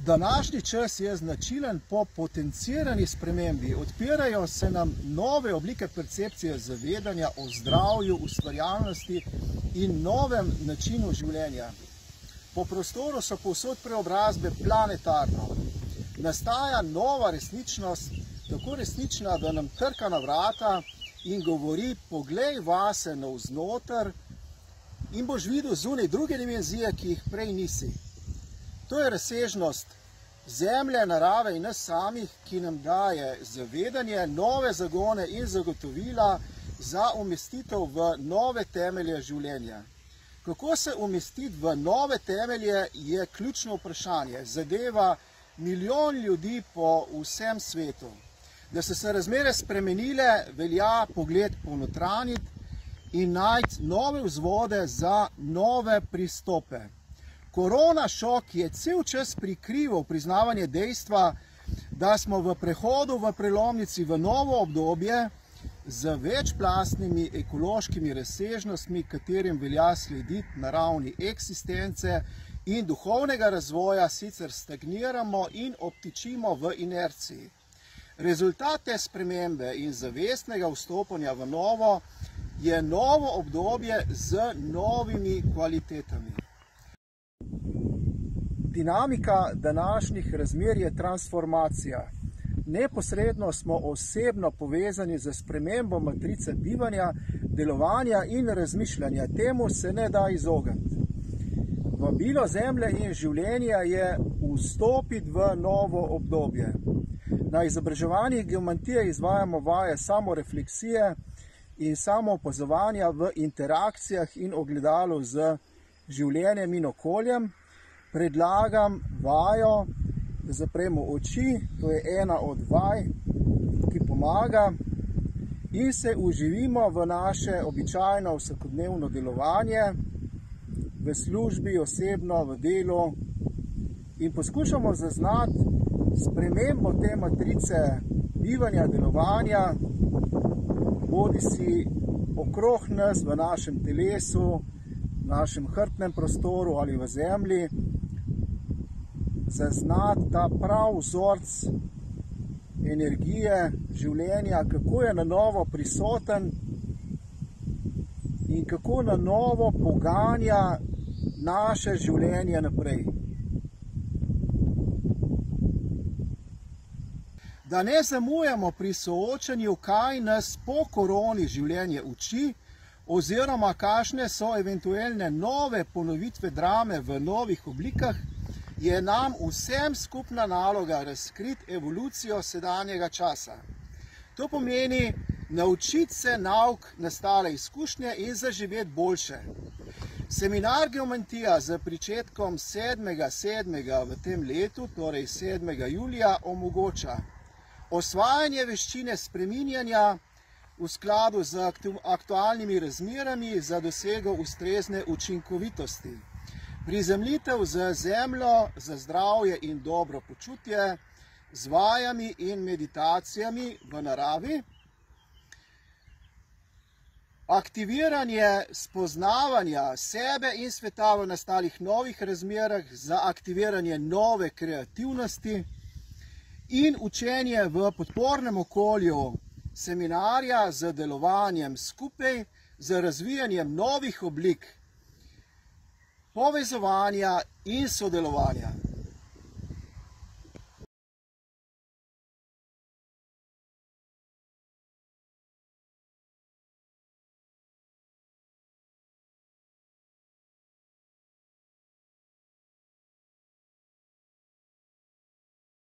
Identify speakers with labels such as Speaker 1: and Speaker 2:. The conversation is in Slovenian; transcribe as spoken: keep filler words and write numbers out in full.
Speaker 1: Današnji čas je značilen po potencirani spremembi. Odpirajo se nam nove oblike percepcije zavedanja o zdravju, ustvarjalnosti in novem načinu življenja. Po prostoru so povsod preobrazbe planetarno. Nastaja nova resničnost, tako resnična, da nam trka na vrata in govori: poglej vase navznoter in boš videl zunaj druge dimenzije, ki jih prej nisi. To je razsežnost zemlje, narave in nas samih, ki nam daje zavedanje, nove zagone in zagotovila za umestitev v nove temelje življenja. Kako se umestiti v nove temelje, je ključno vprašanje. Zadeva milijon ljudi po vsem svetu. Da so se razmere spremenile, velja pogled ponotranjiti in najti nove vzvode za nove pristope. Korona šok je cel čas prikrival priznavanje dejstva, da smo v prehodu v prelomnici v novo obdobje z večplastnimi ekološkimi razsežnostmi, katerim velja slediti na ravni eksistence in duhovnega razvoja, sicer stagniramo in obtičimo v inerciji. Rezultat te spremembe in zavestnega vstopanja v novo je novo obdobje z novimi kvalitetami. Dinamika današnjih razmer je transformacija. Neposredno smo osebno povezani z spremembo matrice bivanja, delovanja in razmišljanja. Temu se ne da izogniti. Vabilo zemlje in življenja je vstopiti v novo obdobje. Na izobraževanjih geomantije izvajamo vaje samorefleksije in samoopazovanja v interakcijah in ogledalu z življenjem in okoljem. Predlagam vajo, da zapremo oči, to je ena od vaj, ki pomaga, in se uživimo v naše običajno vsakodnevno delovanje, v službi, osebno, v delu, in poskušamo zaznati spremembo te matrice bivanja, delovanja, bodisi okrog nas, v našem telesu, v našem hrbtnem prostoru ali v zemlji, zaznati ta prav vzorc energije življenja, kako je na novo prisoten in kako na novo poganja naše življenje naprej. Da ne zamujamo pri soočanju, kaj nas po koroni življenje uči, oziroma kakšne so eventualne nove ponovitve drame v novih oblikah, je nam vsem skupna naloga razkriti evolucijo sedanjega časa. To pomeni naučiti se nauk nastale izkušnje in zaživeti boljše. Seminar Geomantija z pričetkom sedmega sedmega v tem letu, torej sedmega julija, omogoča osvajanje veščine spreminjanja v skladu z aktualnimi razmerami za dosego ustrezne učinkovitosti. Prizemljitev z zemljo za zdravje in dobro počutje, z vajami in meditacijami v naravi, aktiviranje spoznavanja sebe in sveta v nastalih novih razmerah za aktiviranje nove kreativnosti in učenje v podpornem okolju seminarja z delovanjem skupaj, z razvijanjem novih oblik povezovanja in sodelovanja.